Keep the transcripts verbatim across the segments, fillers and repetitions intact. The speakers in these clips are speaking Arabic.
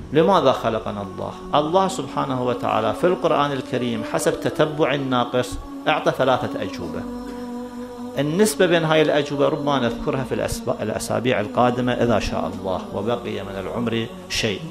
لماذا خلقنا الله؟ الله سبحانه وتعالى في القرآن الكريم حسب تتبع الناقص أعطى ثلاثة أجوبة. النسبة بين هاي الأجوبة ربما نذكرها في الأسابيع القادمة إذا شاء الله وبقي من العمر شيء.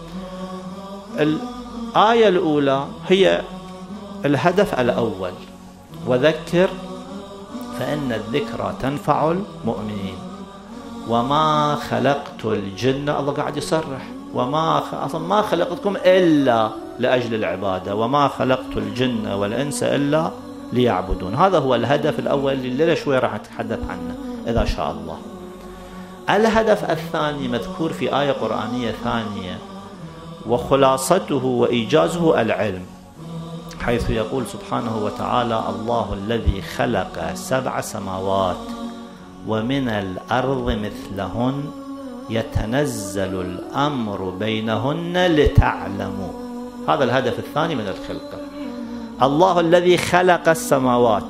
الآية الأولى هي الهدف الأول: وذكر فإن الذكرى تنفع المؤمنين. وما خلقت الجن، الله قاعد يصرح، وما أصلا ما خلقتكم إلا لأجل العبادة، وما خلقت الجن والإنس إلا ليعبدون. هذا هو الهدف الأول اللي شوي راح نتحدث عنه إذا شاء الله. الهدف الثاني مذكور في آية قرآنية ثانية، وخلاصته وإيجازه العلم، حيث يقول سبحانه وتعالى: الله الذي خلق سبع سماوات ومن الأرض مثلهن يتنزل الأمر بينهن لتعلموا. هذا الهدف الثاني من الخلقة. الله الذي خلق السماوات،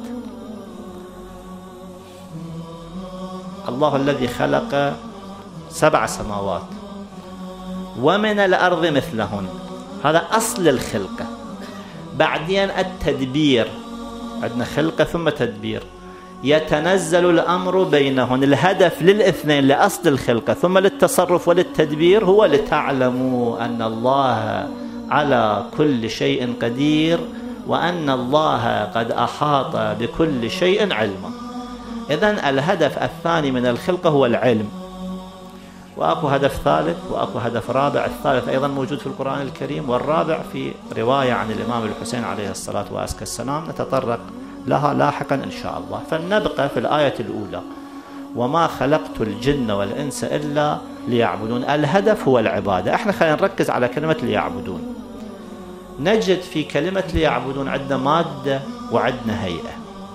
الله الذي خلق سبع سماوات ومن الأرض مثلهن، هذا أصل الخلقة. بعدين التدبير، عندنا خلقة ثم تدبير. يتنزل الأمر بينهن، الهدف للاثنين، لأصل الخلقة ثم للتصرف وللتدبير، هو لتعلموا أن الله على كل شيء قدير وأن الله قد أحاط بكل شيء علما. إذن الهدف الثاني من الخلقة هو العلم. وأكو هدف ثالث وأكو هدف رابع. الثالث أيضا موجود في القرآن الكريم، والرابع في رواية عن الإمام الحسين عليه الصلاة والسلام، نتطرق لها لاحقا إن شاء الله. فلنبقى في الآية الأولى: وما خلقت الجن والإنس إلا ليعبدون. الهدف هو العبادة. احنا خلينا نركز على كلمة ليعبدون. نجد في كلمة ليعبدون عندنا مادة وعندنا هيئة.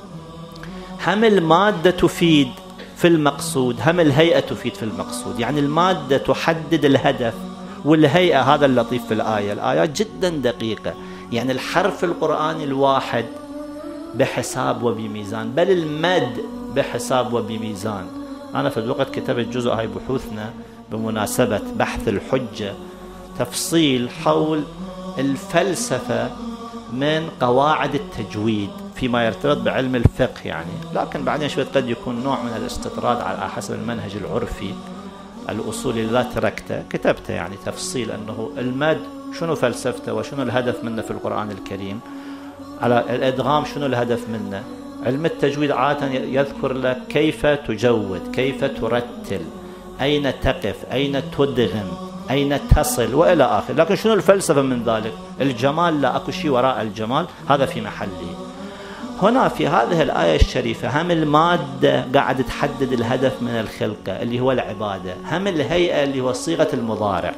هم المادة تفيد في المقصود، هم الهيئة تفيد في المقصود. يعني المادة تحدد الهدف، والهيئة هذا اللطيف في الآية. الآيات جدا دقيقة، يعني الحرف القرآني الواحد بحساب وبميزان، بل المد بحساب وبميزان. أنا في الوقت كتبت جزء هاي بحوثنا بمناسبة بحث الحجة، تفصيل حول الفلسفة من قواعد التجويد فيما يرتبط بعلم الفقه يعني، لكن بعدين شوي قد يكون نوع من الاستطراد على حسب المنهج العرفي الأصولي اللي لا تركته. كتبته يعني تفصيل أنه المد شنو فلسفته وشنو الهدف منه في القرآن الكريم، على الإدغام شنو الهدف منه. علم التجويد عادة يذكر لك كيف تجود، كيف ترتل، أين تقف، أين تدغم، أين تصل وإلى آخر. لكن شنو الفلسفة من ذلك؟ الجمال، لا أكو شيء وراء الجمال، هذا في محله. هنا في هذه الآية الشريفة هم المادة قاعد تحدد الهدف من الخلقة اللي هو العبادة، هم الهيئة اللي هو صيغة المضارع.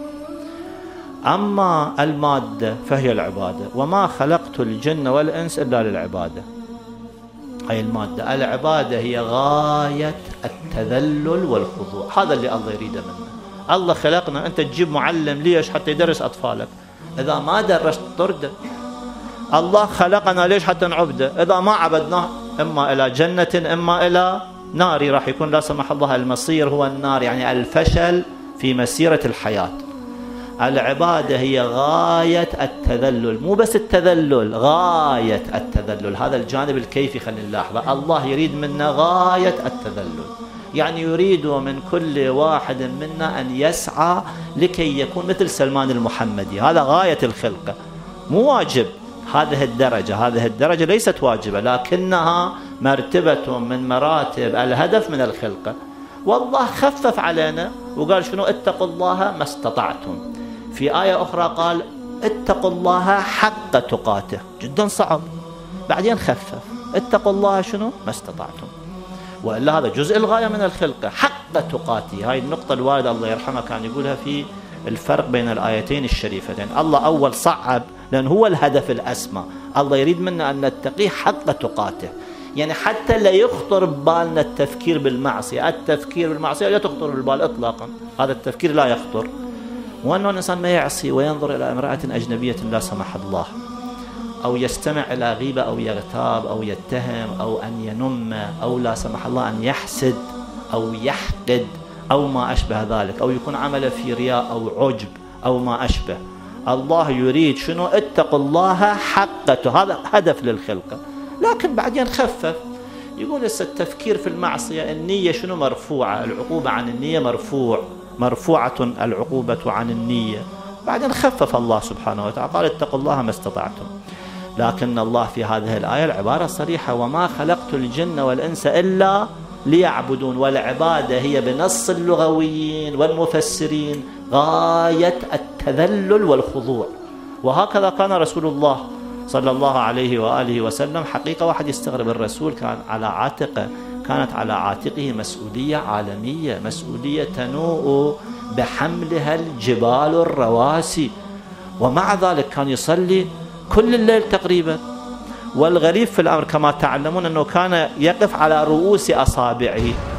أما المادة فهي العبادة. وما خلقت الجن والإنس إلا للعبادة. هي المادة. العبادة هي غاية التذلل والخضوع. هذا اللي الله يريده منا. الله خلقنا، أنت تجيب معلم ليش؟ حتى يدرس أطفالك. إذا ما درست طرده. الله خلقنا ليش؟ حتى نعبده. إذا ما عبدناه إما إلى جنة إما إلى نار، راح يكون لا سمح الله المصير هو النار، يعني الفشل في مسيرة الحياة. العبادة هي غاية التذلل، مو بس التذلل، غاية التذلل. هذا الجانب الكيفي خلينا نلاحظه. الله يريد منا غاية التذلل، يعني يريد من كل واحد منا أن يسعى لكي يكون مثل سلمان المحمدي. هذا غاية الخلقة، مو واجب. هذه الدرجة هذه الدرجة ليست واجبة، لكنها مرتبة من مراتب الهدف من الخلقة. والله خفف علينا وقال شنو؟ اتقوا الله ما استطعتم. في آية أخرى قال اتقوا الله حق تقاته، جدا صعب. بعدين خفف، اتقوا الله شنو؟ ما استطعتم. وإلا هذا جزء الغاية من الخلقة، حق تقاته. هاي النقطة الوالد الله يرحمه كان يقولها في الفرق بين الآيتين الشريفتين. الله أول صعب لأن هو الهدف الأسمى. الله يريد منا أن نتقيه حق تقاته، يعني حتى لا يخطر ببالنا التفكير بالمعصية. التفكير بالمعصية لا تخطر بالبال إطلاقا، هذا التفكير لا يخطر. وأنه الإنسان ما يعصي وينظر إلى امرأة أجنبية لا سمح الله، أو يستمع إلى غيبة أو يغتاب أو يتهم أو أن ينم أو لا سمح الله أن يحسد أو يحقد أو ما أشبه ذلك، أو يكون عمله في رياء أو عجب أو ما أشبه. الله يريد شنو؟ اتقوا الله حقته، هذا هدف للخلقة. لكن بعدين خفف، يقول هسه التفكير في المعصية النية شنو مرفوعة، العقوبة عن النية مرفوع، مرفوعة العقوبة عن النية. بعدين خفف الله سبحانه وتعالى قال اتقوا الله ما استطعتم. لكن الله في هذه الآية العبارة صريحة: وما خلقت الجن والإنس إلا ليعبدون. والعبادة هي بنص اللغويين والمفسرين غاية التذلل والخضوع. وهكذا كان رسول الله صلى الله عليه وآله وسلم. حقيقة واحد يستغرب، الرسول كان على عاتقه كانت على عاتقه مسؤولية عالمية، مسؤولية تنوء بحملها الجبال الرواسي، ومع ذلك كان يصلي كل الليل تقريبا. والغريب في الأمر كما تعلمون أنه كان يقف على رؤوس أصابعه.